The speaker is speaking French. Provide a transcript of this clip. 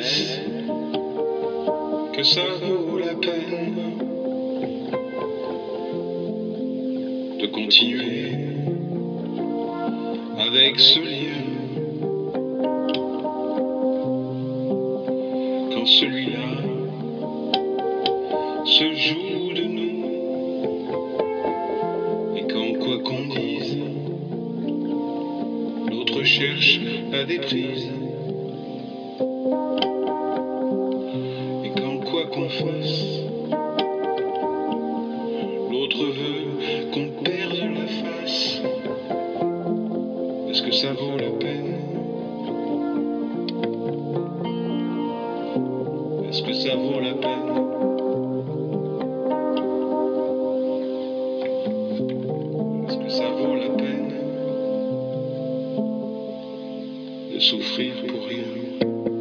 Est-ce que ça vaut la peine de continuer avec ce lien quand celui-là se joue de nous et quand quoi qu'on dise l'autre cherche la déprise et quand quoi qu'on fasse l'autre veut qu'on perde la face. Est-ce que ça vaut la peine? Est-ce que ça vaut la peine? Est-ce que ça vaut la peine de souffrir pour rien?